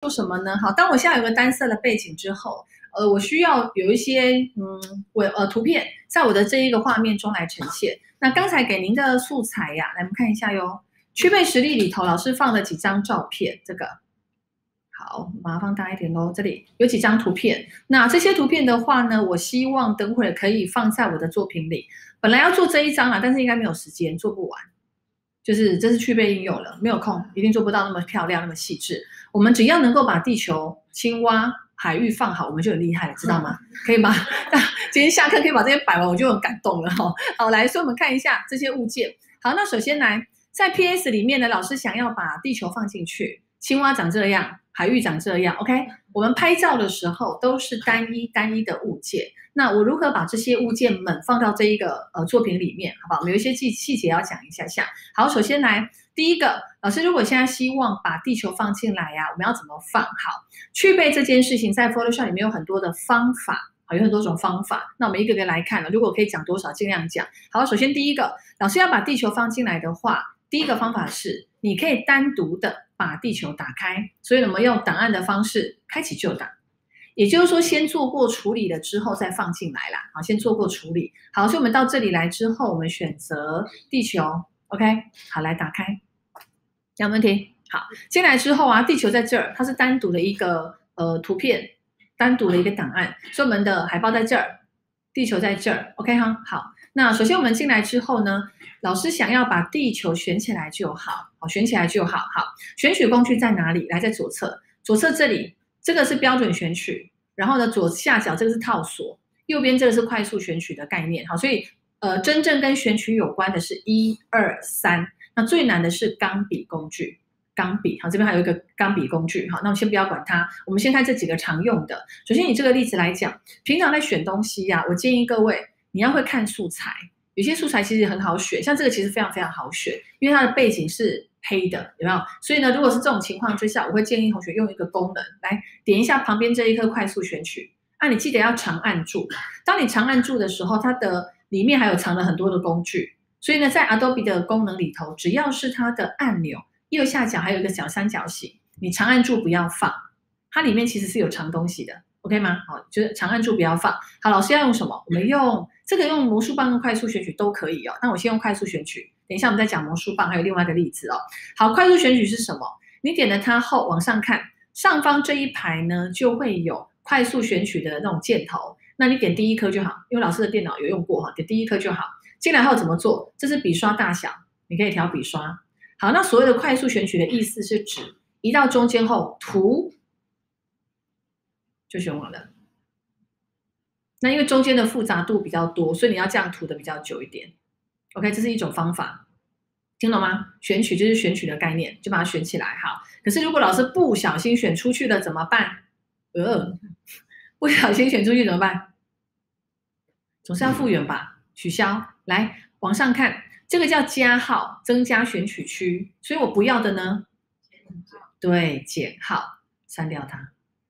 做什么呢？好，当我现在有个单色的背景之后，我需要有一些图片在我的这一个画面中来呈现。那刚才给您的素材呀，来我们看一下哟。去背实例里头，老师放了几张照片，这个好，把它放大一点喽。这里有几张图片，那这些图片的话呢，我希望等会儿可以放在我的作品里。本来要做这一张啦，但是应该没有时间，做不完。就是这是去背应用了，没有空，一定做不到那么漂亮、那么细致。我们只要能够把地球、青蛙、海域放好，我们就很厉害了，知道吗？可以吗？今天下课可以把这些摆完，我就很感动了哈。好，来，所以我们看一下这些物件。好，那首先来，在 PS 里面呢，老师想要把地球放进去，青蛙长这样，海域长这样 ，OK？ 我们拍照的时候都是单一的物件。那我如何把这些物件们放到这一个作品里面，好不好？我们有一些细节要讲一下下。好，首先来第一个，老师如果现在希望把地球放进来呀，我们要怎么放？好，去背这件事情在 Photoshop 里面有很多的方法，好，有很多种方法。那我们一个个来看了，如果可以讲多少尽量讲。好，首先第一个，老师要把地球放进来的话，第一个方法是你可以单独的把地球打开，所以我们用档案的方式开启旧档。也就是说，先做过处理了之后再放进来啦。好，先做过处理。好，所以我们到这里来之后，我们选择地球 ，OK？ 好，来打开，有问题？好，进来之后啊，地球在这儿，它是单独的一个图片，单独的一个档案。所以我们的海报在这儿，地球在这儿 ，OK 哈？好，那首先我们进来之后呢，老师想要把地球选起来就好，好，选起来就好。好，选取工具在哪里？来，在左侧，左侧这里。这个是标准选取，然后呢，左下角这个是套索，右边这个是快速选取的概念。好，所以真正跟选取有关的是1、2、3，那最难的是钢笔工具。钢笔，好，这边还有一个钢笔工具。好，那我们先不要管它，我们先看这几个常用的。首先以这个例子来讲，平常在选东西呀，我建议各位你要会看素材，有些素材其实很好选，像这个其实非常非常好选，因为它的背景是黑的，有没有？所以呢，如果是这种情况之下，我会建议同学用一个功能来点一下旁边这一颗快速选取。你记得要长按住。当你长按住的时候，它的里面还有藏了很多的工具。所以呢，在 Adobe 的功能里头，只要是它的按钮右下角还有一个小三角形，你长按住不要放，它里面其实是有藏东西的 ，OK 吗？好，就是长按住不要放。好，老师要用什么？我们用这个用魔术棒跟快速选取都可以哦。那我先用快速选取。等一下我们再讲魔术棒，还有另外一个例子哦。好，快速选取是什么？你点了它后往上看，上方这一排呢就会有快速选取的那种箭头。那你点第一颗就好，因为老师的电脑有用过哈，点第一颗就好。进来后怎么做？这是笔刷大小，你可以调笔刷。好，那所谓的快速选取的意思是指移到中间后涂就选完了。那因为中间的复杂度比较多，所以你要这样涂的比较久一点。OK， 这是一种方法，听懂吗？选取就是选取的概念，就把它选起来。好，可是如果老师不小心选出去了怎么办？不小心选出去怎么办？总是要复原吧，取消。来，往上看，这个叫加号，增加选取区。所以我不要的呢，对，减号，删掉它。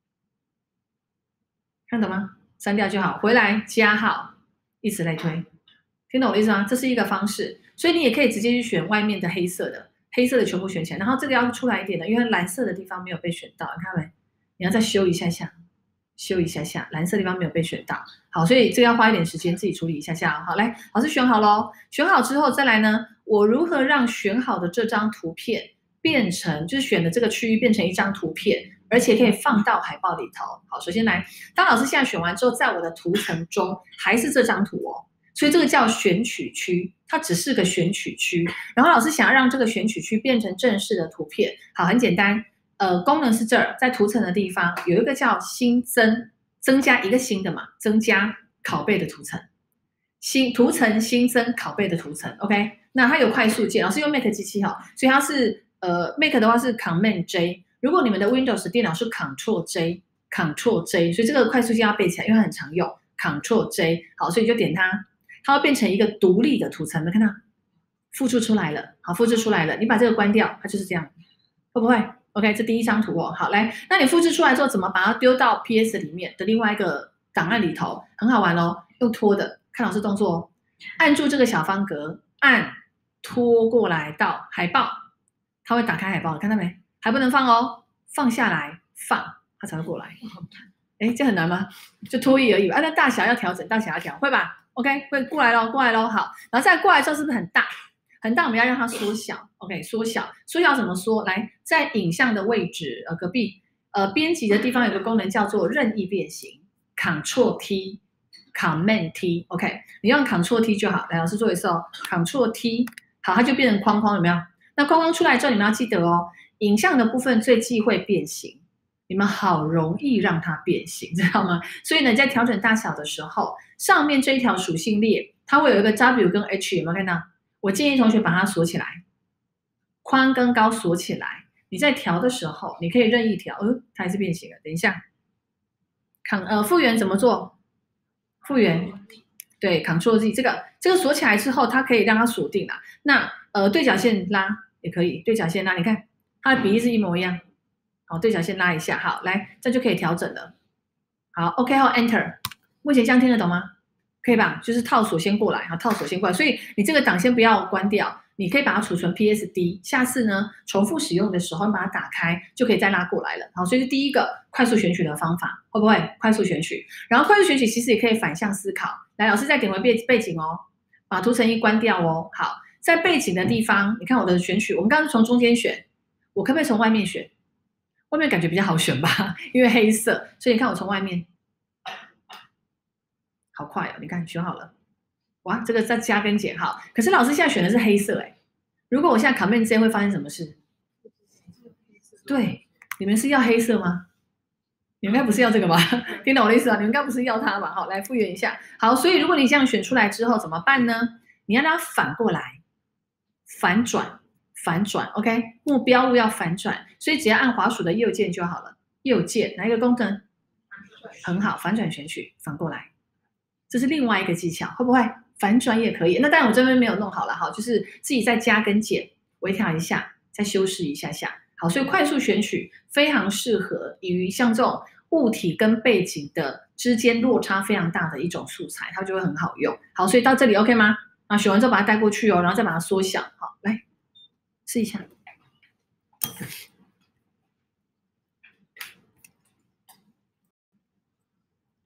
看懂吗？删掉就好，回来加号，以此类推。听懂我的意思吗？这是一个方式，所以你也可以直接去选外面的黑色的，黑色的全部选起来，然后这个要出来一点的，因为蓝色的地方没有被选到，你看没？你要再修一下下，修一下下，蓝色地方没有被选到。好，所以这个要花一点时间自己处理一下下。好，来，老师选好咯，选好之后再来呢，我如何让选好的这张图片变成，就是选的这个区域变成一张图片，而且可以放到海报里头。好，首先来，当老师现在选完之后，在我的图层中还是这张图哦。所以这个叫选取区，它只是个选取区。然后老师想要让这个选取区变成正式的图片，好，很简单。功能是这儿，在图层的地方有一个叫新增，增加一个新的嘛，增加拷贝的图层。图层新增拷贝的图层 ，OK？ 那它有快速键，老师用 Mac 机器哈，所以它是Mac 的话是 Command J， 如果你们的 Windows 电脑是 Control J，Control J， 所以这个快速键要背起来，因为它很常用 Control J。好，所以就点它。它会变成一个独立的图层，没看到？复制出来了，好，复制出来了。你把这个关掉，它就是这样，会不会 ？OK， 这第一张图哦。好，来，那你复制出来之后，怎么把它丢到 PS 里面的另外一个档案里头？很好玩哦，用拖的，看老师动作哦，按住这个小方格，按拖过来到海报，它会打开海报，看到没？还不能放哦，放下来， 放，它才会过来。哎，这很难吗？就拖移而已吧。那大小要调整，大小要调，会吧 ？OK， 会过来咯，过来咯。好，然后再过来之后是不是很大？很大，我们要让它缩小。OK， 缩小，缩小怎么缩？来，在影像的位置，隔壁，编辑的地方有个功能叫做任意变形 ，Ctrl T。Command T，OK， 你用 Ctrl T 就好。来，老师做一次哦，Ctrl T， 好，它就变成框框，有没有？那框框出来之后，你们要记得哦，影像的部分最忌讳变形，你们好容易让它变形，知道吗？所以呢，在调整大小的时候，上面这一条属性列，它会有一个 W 跟 H， 有没有看到？我建议同学把它锁起来，宽跟高锁起来。你在调的时候，你可以任意调，它还是变形了。等一下，复原怎么做？复原，对 ，Ctrl Z， 这个锁起来之后，它可以让它锁定啦。那对角线拉也可以，对角线拉，你看它的比例是一模一样。好，对角线拉一下，好，来，这就可以调整了。好 ，OK 后 Enter， 目前这样听得懂吗？可以吧？就是套锁先过来，好，套锁先过来，所以你这个档先不要关掉，你可以把它储存 PSD， 下次呢重复使用的时候，你把它打开就可以再拉过来了。好，所以是第一个快速选取的方法，会不会快速选取？然后快速选取其实也可以反向思考。来，老师再点回背景哦，把图层一关掉哦。好，在背景的地方，你看我的选取，我们刚刚是从中间选，我可不可以从外面选？外面感觉比较好选吧，因为黑色，所以你看我从外面，好快哦！你看选好了，哇，这个再加跟减好。可是老师现在选的是黑色哎，如果我现在 Command Z 会发生什么事？对，你们是要黑色吗？你们应该不是要这个吧？听懂我的意思啊？你们应该不是要它吧？好，来复原一下。好，所以如果你这样选出来之后怎么办呢？你要让它反过来，反转。OK， 目标物要反转，所以只要按滑鼠的右键就好了。右键哪一个功能？很好，反转选取，反过来，这是另外一个技巧，会不会？反转也可以。那当然我这边没有弄好了哈，就是自己再加跟减，微调一下，再修饰一下下。好，所以快速选取非常适合于像这种物体跟背景的之间落差非常大的一种素材，它就会很好用。好，所以到这里 OK 吗？啊，选完之后把它带过去哦，然后再把它缩小。好，来试一下。